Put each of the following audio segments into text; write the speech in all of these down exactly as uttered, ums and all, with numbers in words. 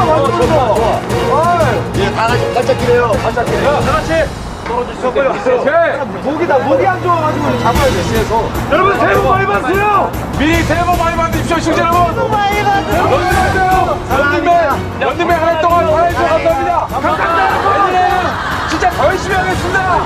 완전 좋아. 예, 다 같이 반짝기래요. 반짝이네. 다 같이 떨어주시죠. 빨리 왔어요. 목이다. 목이 안 좋아가지고 잡아야 돼. 시에서. 여러분 새해 복 많이 받으세요. 미리 새해 복 많이 받으십시오, 시청자 여러분. 복 많이 받으세요. 런닝맨, 런닝맨, 런닝맨 한 해 동안 사랑해주셔서 감사합니다. 감사합니다. 내년에는 진짜 더 열심히 하겠습니다.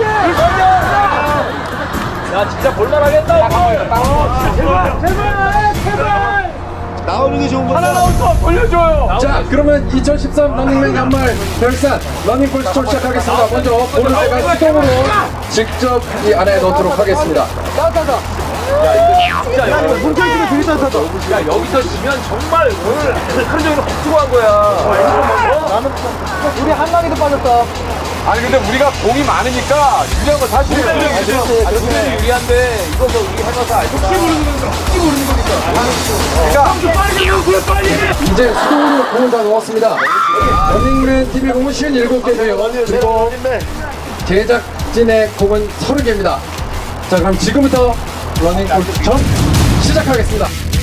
야, 진짜 볼만하겠다. 제발, 제발, 제발. 나오는 게 좋은 거야. 하나 나오서 돌려줘요. 자, 그러면 이천십삼 런닝맨 연말 결산 러닝볼 스토어 시작하겠습니다. 먼저 볼을 제가 수동으로 직접 이 안에 넣도록 하겠습니다. 따뜻하다. 야, 이거 진짜 야, 이거 문제집에 되게 따뜻하다. 야, 여기서 지면 정말 오늘 하루 종일 헛수고 한 거야. 나는 우리 한강이도 빠졌다. 아니 근데 우리가 공이 많으니까 유리한 건 사실 우리는 유리한데 이거 뭐 우리 해봐서 알지. 혹시 모르는 거니까. 혹시 모르는 거니까. 그러니까 빨리 넣으세요, 빨리. 이제 수동으로 공을 다 넣었습니다. 러닝맨 티비 공은 오십칠 개고요. 그리고 제작진의 공은 서른 개입니다. 자, 그럼 지금부터 러닝볼 추첨 시작하겠습니다.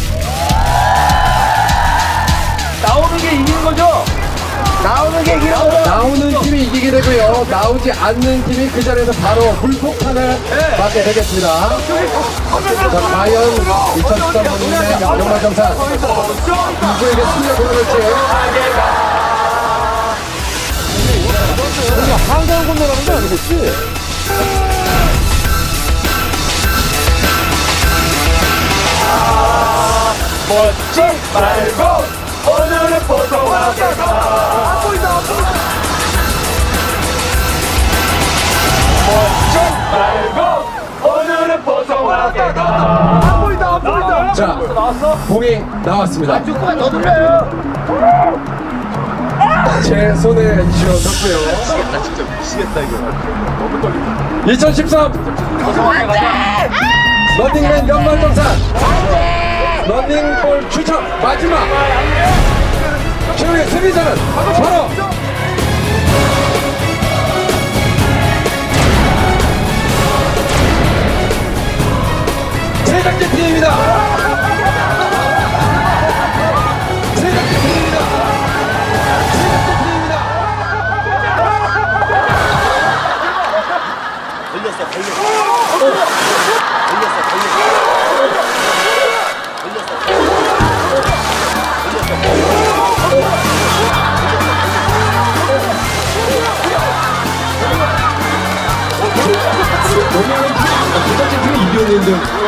나오는 게 이기는 거죠? 나오는 게 이기는 거죠? 나오는 팀이 이기게 되고요. 나오지 않는 팀이 그 자리에서 바로 불폭탄을 네. 맞게 되겠습니다. 자, 과연 이천십삼 런닝맨 연말정산 누구에게 승리가 돌아갈지. 우리가 한강 건너가는 거 아니겠지? 멋지 말고 오늘은 보통하게 가. 안 보인다, 안 보인다. 멋지 말고 오늘은 보통하게 가. 안 보인다, 안 보인다. 자, 나왔어? 공이 나왔습니다. 조금만 더 눌러요. 제 손에 쥐어졌고요. 미치겠다, 진짜 미치겠다, 이거. 너무 떨린다. 이천십삼 런닝맨 연말정산 런닝볼 추첨 마지막 최후의 승리자는 바로 제작진 팀입니다. 제작진 팀입니다. 제작진 팀입니다. 걸렸어, 걸렸어. 걸렸어, 걸렸어. 제작진 팀이 이겼는데